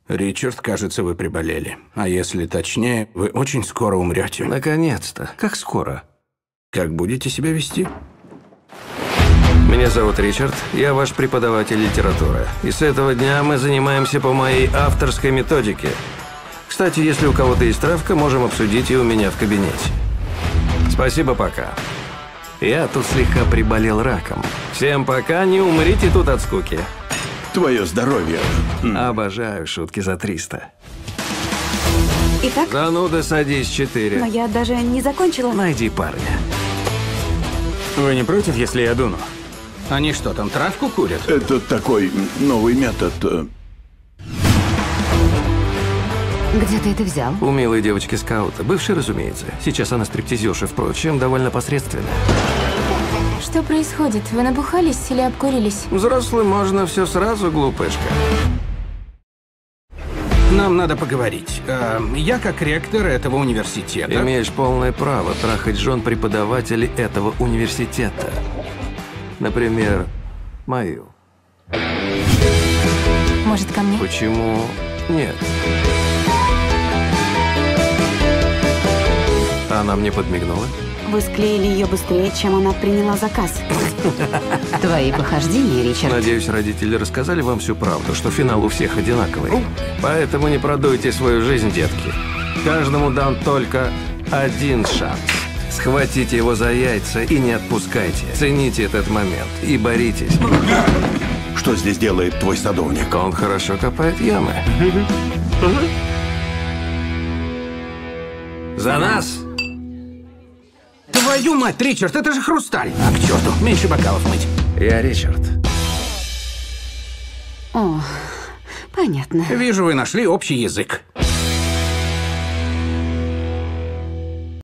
Ричард, кажется, вы приболели. А если точнее, вы очень скоро умрете. Наконец-то. Как скоро? Как будете себя вести? Меня зовут Ричард, я ваш преподаватель литературы. И с этого дня мы занимаемся по моей авторской методике. Кстати, если у кого-то есть травка, можем обсудить и у меня в кабинете. Спасибо, пока. Я тут слегка приболел раком. Всем пока, не умрите тут от скуки. Твое здоровье. Обожаю шутки за 300. Итак, Зануда, садись, 4. но я даже не закончила. Найди парня. Вы не против, если я дуну? Они что, там травку курят? Это такой новый метод. Где ты это взял? У милой девочки-скаута. Бывшей, разумеется. Сейчас она стриптизерша, впрочем, довольно посредственная. Что происходит? Вы набухались или обкурились? Взрослым можно все сразу, глупышка. Нам надо поговорить. Я как ректор этого университета. Имеешь полное право трахать жен преподавателей этого университета. Например, мою. Может, ко мне? Почему нет? Она мне подмигнула. Вы склеили ее быстрее, чем она приняла заказ. Твои похождения, Ричард. Надеюсь, родители рассказали вам всю правду, что финал у всех одинаковый. Поэтому не продуйте свою жизнь, детки. Каждому дан только один шанс. Схватите его за яйца и не отпускайте. Цените этот момент и боритесь. Что здесь делает твой садовник? Он хорошо копает ямы. За нас! Твою мать, Ричард, это же хрусталь! А к черту, меньше бокалов мыть. Я Ричард. О, понятно. Вижу, вы нашли общий язык.